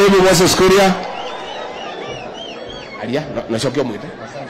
mimi Moses Kuria. Alia, nashokea mwite.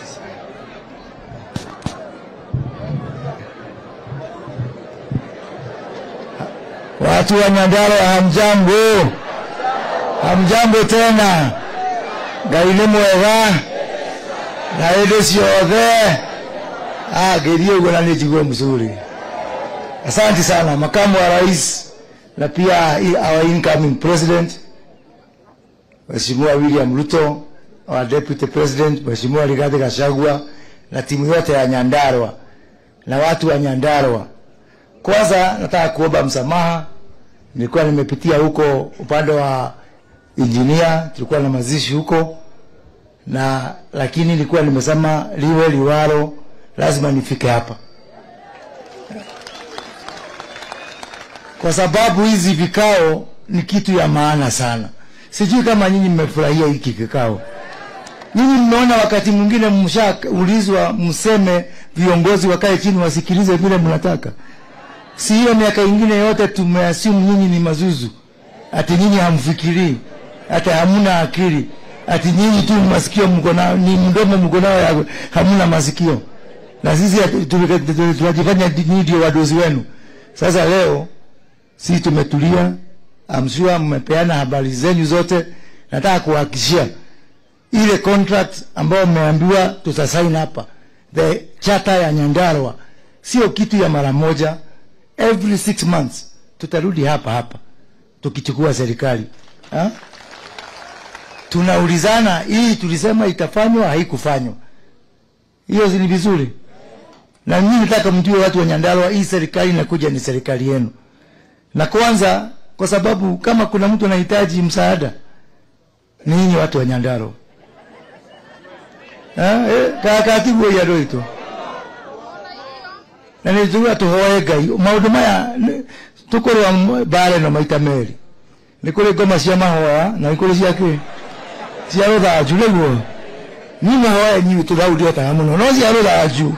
Watu wa Nyandarua hamjambo. Hamjambo tena. Gaile mwega. Na ile siothe. Gerio gona ni jigwe mzuri. Asante sana makamu wa rais na pia our incoming president Mheshimiwa William Ruto, our deputy president Mheshimiwa Rigathi Gachagua na timu yote ya Nyandarua na watu wa Nyandarua. Kwanza nataka kuomba msamaha. Nilikuwa nimepitia huko upande wa engineer, tulikuwa na mazishi huko na lakini nilikuwa nimesema liwe liwalo lazima nifike hapa. Kwa sababu hizi vikao ni kitu ya maana sana. Sijui kama nyinyi mmefurahia hiki kikao. Nyinyi mmeona wakati mwingine mshaulizwa mseme viongozi wakae chini wasikilize vile mnataka. Si hiyo miaka ingine yote tumeassume nyinyi ni mazuzu. Ati nyinyi hamfikiri, ati hamuna akili, ati nyinyi tu masikio mko nao, ni mdomo mko nao, hamuna masikio. Na sisi tunajifanya ndio wadozi wenu. Sasa leo sisi tumetulia, amsua mmepeana habari zenu zote. Nataka kuhakikishia ile contract ambayo mmeambiwa tutasaini hapa, the charter ya Nyandarua, sio kitu ya mara moja. Every 6 months tutarudi hapa tukichukua serikali. Tunaulizana hii tulisema itafanywa haikufanywa. Hiyo ni vizuri. Na mimi nataka mjue watu wa Nyandarua, hii serikali inakuja ni serikali yenu. Na kwanza kwa sababu kama kuna mtu anahitaji msaada ni nyinyi watu wa Nyandarua. Katibu ya roito. Na nijua tuhoe Ngai maundu maya tukorwa bare no maita meri. Nikore ngoma cia mahoya na nikore cia ki. Cia ruthanju leguo. Ni mahoya nyi turaudio ta muno no cia ruthanju.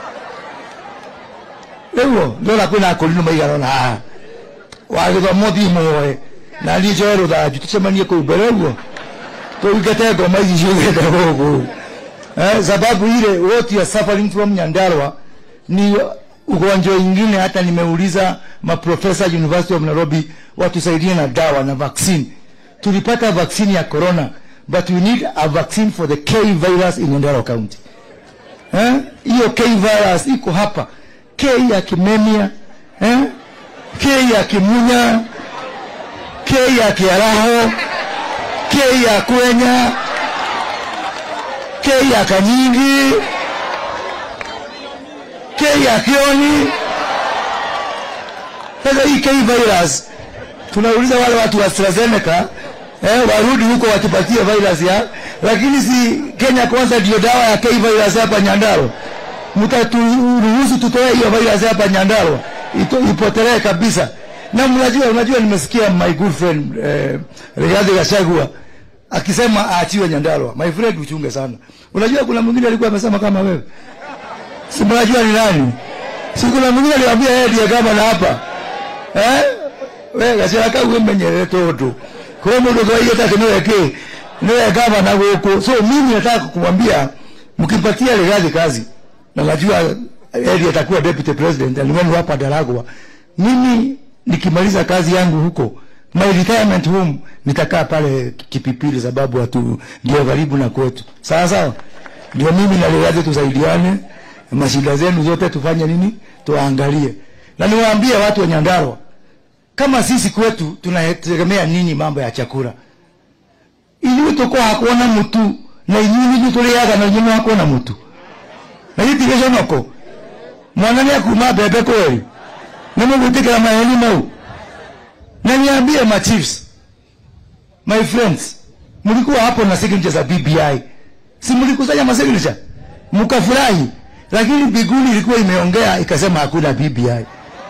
Leguo ndora kwina akorino maigana na wagithomo thimoe na lijo ruthanju tucemanie kuu mbere guo. Tuigete ngoma ici ciugete gugu. Sababu ile what you are suffering from Nyandarua ni ugonjwa ingine. Hata nimeuliza maprofesa University of Nairobi watusaidie na dawa na vaccine. Tulipata vaccine ya corona, but we need a vaccine for the K virus in Nyandarua County. Hiyo K virus iko hapa. K ya kimemia, K ya kimunya, K ya kiaraho, K ya kwenya, K ya kanyingi, K ya kioni. Sasa hii K virus tunauliza wale watu wa AstraZeneca warudi huko watupatie virus ya, lakini si Kenya kwanza ndio dawa ya K virus hapa Nyandarua. Mtaturuhusu tutoe hiyo virus hapa Nyandarua ipotelee kabisa. Na unajua nimesikia my good friend Rigathi Gachagua akisema aachiwe Nyandarua. My friend uchunge sana. Unajua kuna mwingine alikuwa amesema kama wewe. Si mnajua ni nani? Si kuna mwingine aliwaambia yeye ndiye gavana hapa. Wewe Gachagua umenyere toto. Kwa hiyo ndio hiyo takeneweke. Niwe gavana huko. So mimi nataka kumwambia mkimpatia Rigathi kazi na najua yeye atakuwa deputy president alimwenu hapa Daragwa. Mimi nikimaliza kazi yangu huko my retirement home nitakaa pale Kipipili sababu watu ndio karibu na kwetu. Sawa sawa? Ndio mimi na Rigathi tusaidiane, mashida zenu zote tufanye nini? Tuangalie. Na niwaambie watu wa Nyandarua, kama sisi kwetu tunategemea nini mambo ya chakula. Ili tutakuwa hakuna mtu na nyinyi tuliaga na nyinyi hakuna mtu. Na hii tikesho noko. Mwanani akuma bebe kweli. Na Mungu tikela mahali mau. Na niambie ma chiefs, my friends, mlikuwa hapo na signature za BBI. Si mlikusanya ma signature? Mkafurahi. Lakini Biguli ilikuwa imeongea ikasema hakuna BBI.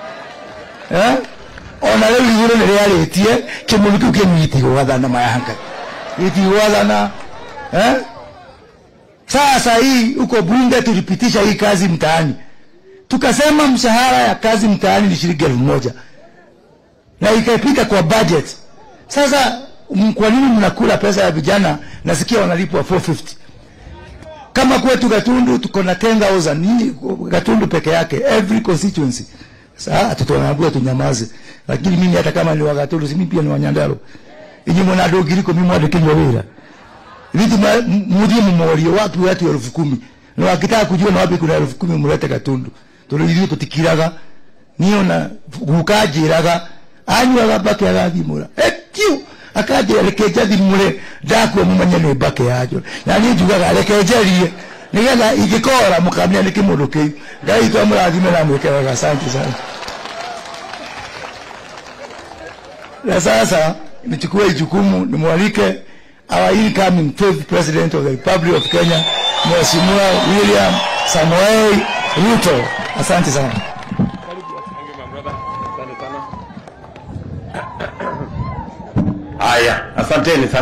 Ona leo yule ni reality kimuliki kimiti gwathana mayanga. Iti gwathana sasa hii uko bunge tulipitisha hii kazi mtaani. Tukasema mshahara ya kazi mtaani ni shilingi 1000. Na ikapita kwa budget. Sasa kwa nini mnakula pesa ya vijana? Nasikia wanalipwa 450. Kama kwetu Gatundu tuko na 10,000 ni Gatundu peke yake every constituency. Sasa tutawaambia tunyamaze. Lakini mimi hata kama ni wa Gatundu, mimi pia ni wa Nyandarua. Inyi mwana dogiriko mimi mwade kinyo wira. Vitu mudie mmorio watu 10,000. Na wakitaka kujua na wapi kuna 10,000 mulete Gatundu. Tuliryo tutikiraga niona gukajiraga anywa bake agathimura. Etiu akaje rekeja thimure ndakwo mumanye ni bake yajo. Yani njugaga rekejerie nigetha igikora mukamya ni kimundu kiu. Ngai twamurathime na mwekega asante sana. Na sasa nichukue jukumu nimwalike our incoming 5th president of the Republic of Kenya, Mheshimiwa William Samoei Ruto. Asante sana. Haya, asanteni sana.